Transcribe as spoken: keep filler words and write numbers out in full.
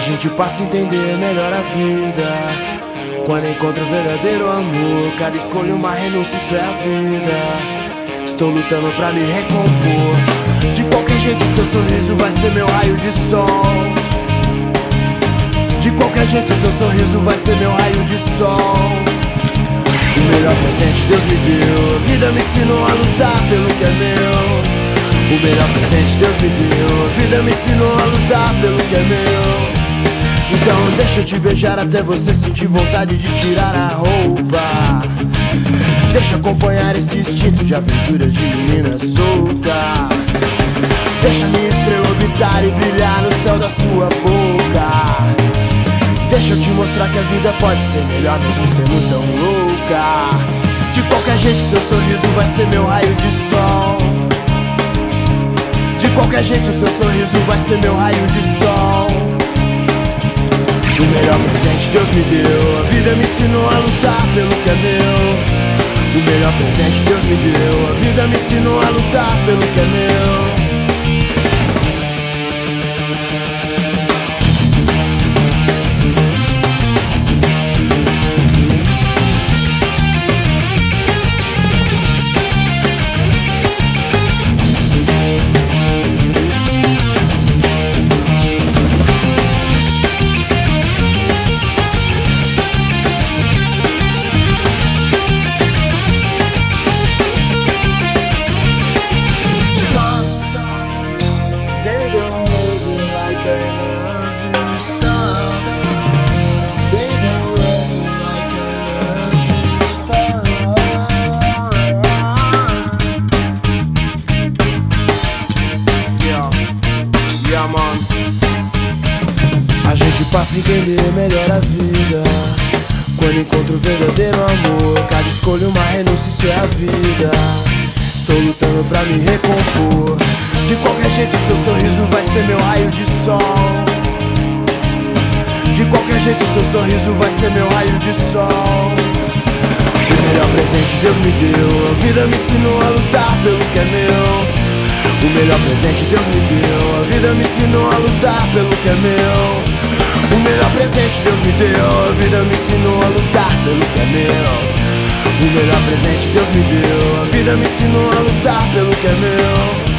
gente passa a entender melhor a vida quando encontra o verdadeiro amor. Cada escolha uma renúncia, isso é a vida. Estou lutando pra me recompor. De qualquer jeito seu sorriso vai ser meu raio de sol. De qualquer jeito seu sorriso vai ser meu raio de sol. O melhor presente Deus me deu. A vida me ensinou a lutar pelo que é meu. O melhor presente Deus me deu. A vida me ensinou a lutar pelo que é meu. Então deixa eu te beijar até você sentir vontade de tirar a roupa. Deixa eu acompanhar esse instinto de aventura de menina solta. Deixa minha estrela orbitar e brilhar no céu da sua boca. Deixa eu te mostrar que a vida pode ser melhor mesmo sendo tão louca. De qualquer jeito seu sorriso vai ser meu raio de sol. De qualquer jeito seu sorriso vai ser meu raio de sol. O melhor presente Deus me deu. A vida me ensinou a lutar pelo que é meu. O melhor presente Deus me deu. A vida me ensinou a lutar pelo que é meu. A gente passa a entender melhor a vida quando encontra o verdadeiro amor. Cada escolha uma renúncia, isso é a vida. Estou lutando pra me recompor. De qualquer jeito seu sorriso vai ser meu raio de sol. De qualquer jeito seu sorriso vai ser meu raio de sol. O melhor presente Deus me deu. A vida me ensinou a lutar pelo que é meu. O melhor presente Deus me deu. A vida me ensinou a lutar pelo que é meu. O melhor presente Deus me deu. A vida me ensinou a lutar pelo que é meu. O melhor presente Deus me deu. A vida me ensinou a lutar pelo que é meu.